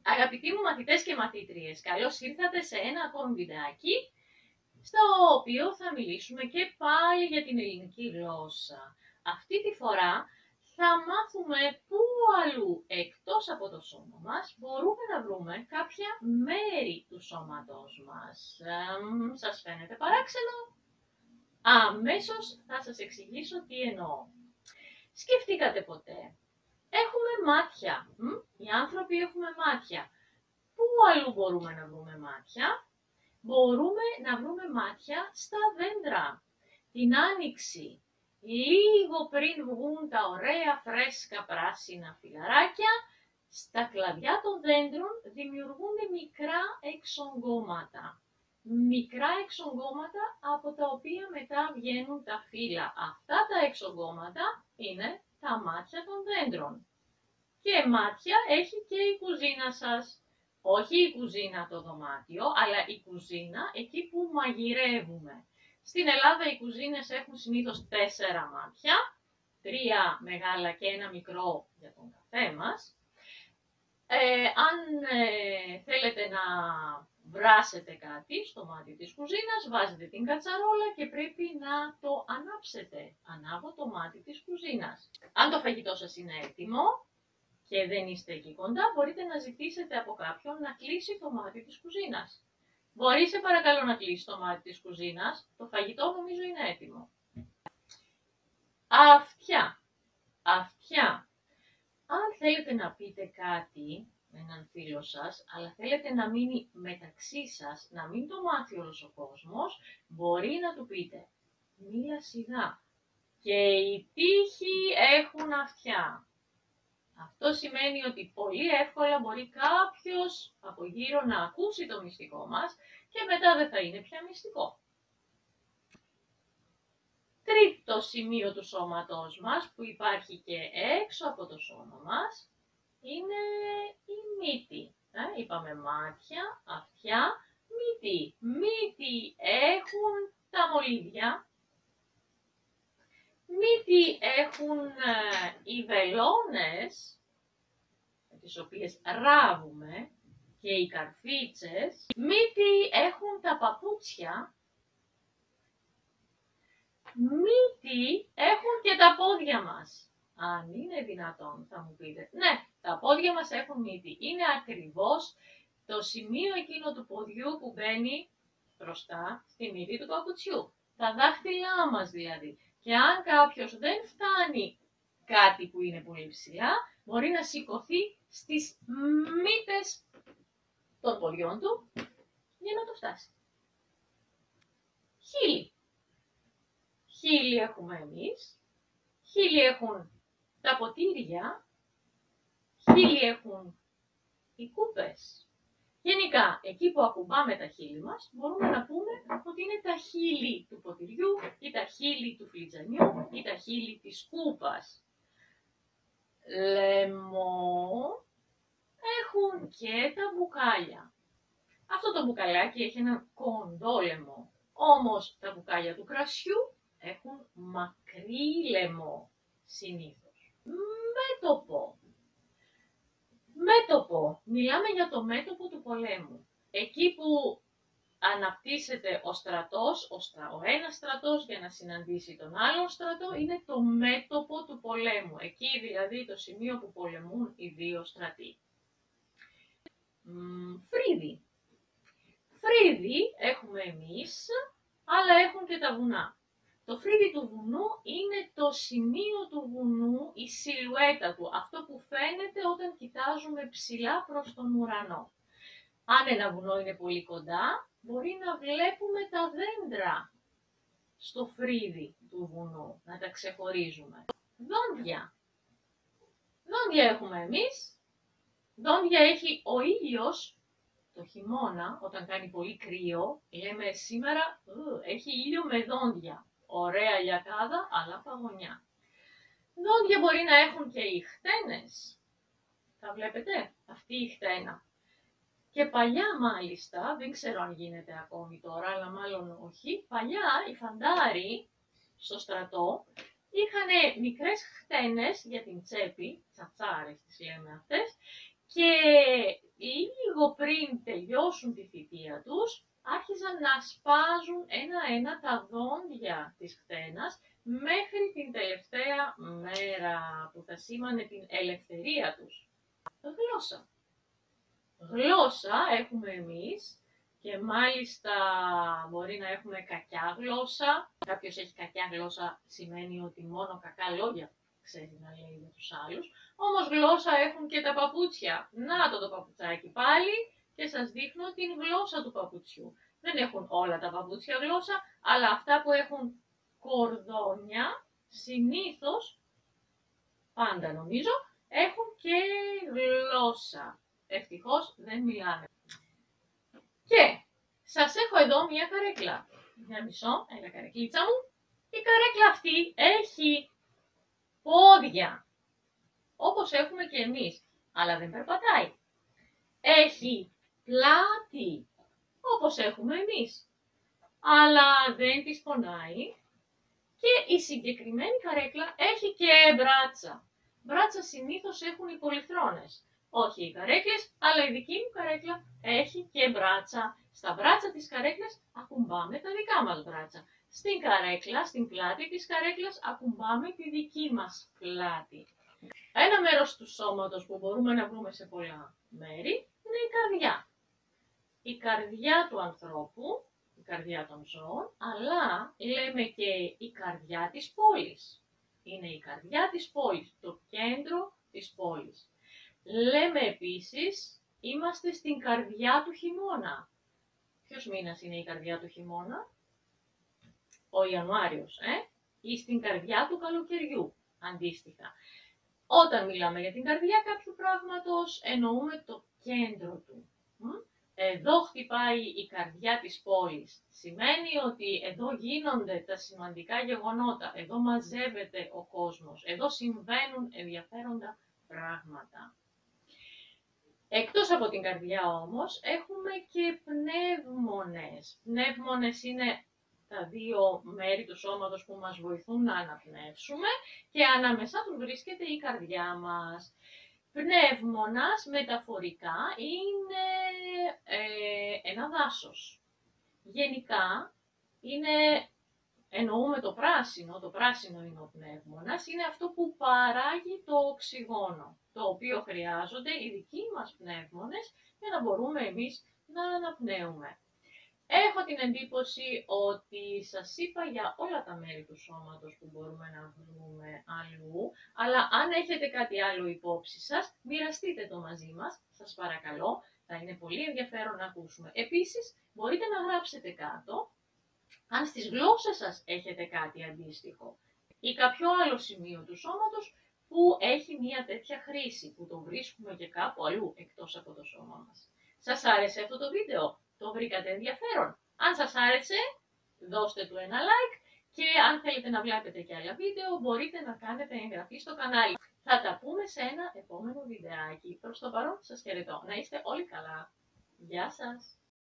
Αγαπητοί μου μαθητές και μαθήτριες, καλώς ήρθατε σε ένα ακόμη βιντεάκι, στο οποίο θα μιλήσουμε και πάλι για την ελληνική γλώσσα. Αυτή τη φορά θα μάθουμε πού αλλού εκτός από το σώμα μας μπορούμε να βρούμε κάποια μέρη του σώματός μας. Σας φαίνεται παράξενο? Αμέσως θα σας εξηγήσω τι εννοώ. Σκεφτήκατε ποτέ? Έχουμε μάτια. Οι άνθρωποι έχουμε μάτια. Πού αλλού μπορούμε να βρούμε μάτια? Μπορούμε να βρούμε μάτια στα δέντρα. Την άνοιξη, λίγο πριν βγουν τα ωραία φρέσκα πράσινα φυλαράκια, στα κλαδιά των δέντρων δημιουργούνται μικρά εξογκώματα. Μικρά εξογκώματα από τα οποία μετά βγαίνουν τα φύλλα. Αυτά τα εξογκώματα είναι τα μάτια των δέντρων. Και μάτια έχει και η κουζίνα σας. Όχι η κουζίνα το δωμάτιο, αλλά η κουζίνα εκεί που μαγειρεύουμε. Στην Ελλάδα οι κουζίνες έχουν συνήθως 4 μάτια, 3 μεγάλα και 1 μικρό για τον καφέ μας. Αν θέλετε να βράσετε κάτι στο μάτι της κουζίνας, βάζετε την κατσαρόλα και πρέπει να το ανάψετε. Ανάβω το μάτι της κουζίνας. Αν το φαγητό σας είναι έτοιμο και δεν είστε εκεί κοντά, μπορείτε να ζητήσετε από κάποιον να κλείσει το μάτι της κουζίνας. Μπορεί σε παρακαλώ να κλείσει το μάτι της κουζίνας, το φαγητό νομίζω είναι έτοιμο. Αυτιά. Αυτιά. Αν θέλετε να πείτε κάτι με έναν φίλο σας, αλλά θέλετε να μείνει μεταξύ σας, να μην το μάθει όλος ο κόσμος, μπορεί να του πείτε «Μίλα σιγά» και οι τοίχοι έχουν αυτιά. Αυτό σημαίνει ότι πολύ εύκολα μπορεί κάποιος από γύρω να ακούσει το μυστικό μας και μετά δεν θα είναι πια μυστικό. Τρίτο σημείο του σώματός μας που υπάρχει και έξω από το σώμα μας είναι η μύτη. Είπαμε μάτια, αυτιά, μύτη. Μύτη έχουν τα μολύβια. Μύτη έχουν οι βελόνες, με τις οποίες ράβουμε, και οι καρφίτσες. Μύτη έχουν τα παπούτσια. Μύτη έχουν και τα πόδια μας. Αν είναι δυνατόν, θα μου πείτε. Ναι, τα πόδια μας έχουν μύτη. Είναι ακριβώς το σημείο εκείνο του ποδιού που μπαίνει μπροστά στη μύτη του παπουτσιού. Τα δάχτυλά μας δηλαδή. Και αν κάποιος δεν φτάνει κάτι που είναι πολύ ψηλά, μπορεί να σηκωθεί στις μύτες των ποδιών του για να το φτάσει. Χείλη. Χείλη έχουμε εμείς. Χείλη έχουν τα ποτήρια. Χείλη έχουν οι κούπες. Γενικά, εκεί που ακουμπάμε τα χείλη μας, μπορούμε να πούμε ότι είναι τα χείλη του ποτηριού ή τα χείλη του φλιτζανιού ή τα χείλη της κούπας. Λαιμό έχουν και τα μπουκάλια. Αυτό το μπουκαλάκι έχει ένα κοντό λαιμό. Όμως τα μπουκάλια του κρασιού έχουν μακρύ λαιμό συνήθως. Μέτωπο. Μέτωπο. Μιλάμε για το μέτωπο του πολέμου. Εκεί που αναπτύσσεται ο στρατός, ο ένας στρατός για να συναντήσει τον άλλον στρατό, είναι το μέτωπο του πολέμου. Εκεί δηλαδή το σημείο που πολεμούν οι δύο στρατοί. Φρύδι. Φρύδι έχουμε εμείς, αλλά έχουν και τα βουνά. Το φρύδι του βουνού είναι το σημείο του βουνού, η σιλουέτα του, αυτό που φαίνεται όταν κοιτάζουμε ψηλά προς τον ουρανό. Αν ένα βουνό είναι πολύ κοντά, μπορεί να βλέπουμε τα δέντρα στο φρύδι του βουνού, να τα ξεχωρίζουμε. Δόντια. Δόντια έχουμε εμείς. Δόντια έχει ο ήλιος το χειμώνα, όταν κάνει πολύ κρύο, λέμε σήμερα έχει ήλιο με δόντια. Ωραία λιακάδα, αλλά παγωνιά. Δόντια μπορεί να έχουν και οι χτένες. Τα βλέπετε, αυτή η χτένα. Και παλιά μάλιστα, δεν ξέρω αν γίνεται ακόμη τώρα, αλλά μάλλον όχι, παλιά οι φαντάροι στο στρατό είχαν μικρές χτένες για την τσέπη, τσατσάρες τις λέμε αυτές, και λίγο πριν τελειώσουν τη θητεία τους, άρχιζαν να σπάζουν ένα-ένα τα δόντια της χτένας μέχρι την τελευταία μέρα που θα σήμανε την ελευθερία τους. Γλώσσα. Γλώσσα έχουμε εμείς και μάλιστα μπορεί να έχουμε κακιά γλώσσα. Κάποιος έχει κακιά γλώσσα σημαίνει ότι μόνο κακά λόγια ξέρει να λέει για τους άλλους. Όμως γλώσσα έχουν και τα παπούτσια. Να το παπουτσάκι πάλι και σας δείχνω την γλώσσα του παπουτσιού. Δεν έχουν όλα τα παπούτσια γλώσσα, αλλά αυτά που έχουν κορδόνια συνήθως, πάντα νομίζω, έχουν και γλώσσα. Ευτυχώς δεν μιλάνε. Και σας έχω εδώ μια καρέκλα. Για μισό, έλα καρέκλίτσα μου. Η καρέκλα αυτή έχει πόδια, όπως έχουμε και εμείς, αλλά δεν περπατάει. Έχει πλάτη, όπως έχουμε εμείς, αλλά δεν της πονάει. Και η συγκεκριμένη καρέκλα έχει και μπράτσα. Μπράτσα συνήθως έχουν οι πολυθρόνες. Όχι οι καρέκλες, αλλά η δική μου καρέκλα έχει και μπράτσα. Στα μπράτσα της καρέκλας ακουμπάμε τα δικά μας μπράτσα. Στην καρέκλα, στην πλάτη της καρέκλας ακουμπάμε τη δική μας πλάτη. Ένα μέρος του σώματος που μπορούμε να βρούμε σε πολλά μέρη είναι η καρδιά. Η καρδιά του ανθρώπου, η καρδιά των ζώων, αλλά λέμε και η καρδιά της πόλης. Είναι η καρδιά της πόλης, το κέντρο της πόλης. Λέμε επίσης, είμαστε στην καρδιά του χειμώνα. Ποιος μήνας είναι η καρδιά του χειμώνα? Ο Ιανουάριος, ή στην καρδιά του καλοκαιριού, αντίστοιχα. Όταν μιλάμε για την καρδιά κάποιου πράγματος, εννοούμε το κέντρο του. Εδώ χτυπάει η καρδιά της πόλης. Σημαίνει ότι εδώ γίνονται τα σημαντικά γεγονότα, εδώ μαζεύεται ο κόσμος, εδώ συμβαίνουν ενδιαφέροντα πράγματα. Εκτός από την καρδιά όμως, έχουμε και πνεύμονες. Πνεύμονες είναι τα δύο μέρη του σώματος που μας βοηθούν να αναπνεύσουμε και ανάμεσά τους βρίσκεται η καρδιά μας. Πνεύμονας μεταφορικά είναι ένα δάσος. Γενικά εννοούμε το πράσινο είναι ο πνεύμονας, είναι αυτό που παράγει το οξυγόνο, το οποίο χρειάζονται οι δικοί μας πνεύμονες για να μπορούμε εμείς να αναπνέουμε. Έχω την εντύπωση ότι σας είπα για όλα τα μέρη του σώματος που μπορούμε να βρούμε αλλού, αλλά αν έχετε κάτι άλλο υπόψη σας, μοιραστείτε το μαζί μας, σας παρακαλώ, θα είναι πολύ ενδιαφέρον να ακούσουμε. Επίσης, μπορείτε να γράψετε κάτω, αν στις γλώσσες σας έχετε κάτι αντίστοιχο ή κάποιο άλλο σημείο του σώματος που έχει μια τέτοια χρήση, που το βρίσκουμε και κάπου αλλού εκτός από το σώμα μας. Σας άρεσε αυτό το βίντεο? Το βρήκατε ενδιαφέρον? Αν σας άρεσε, δώστε του ένα like και αν θέλετε να βλέπετε και άλλα βίντεο, μπορείτε να κάνετε εγγραφή στο κανάλι. Θα τα πούμε σε ένα επόμενο βιντεάκι. Προς το παρόν σας χαιρετώ. Να είστε όλοι καλά. Γεια σας!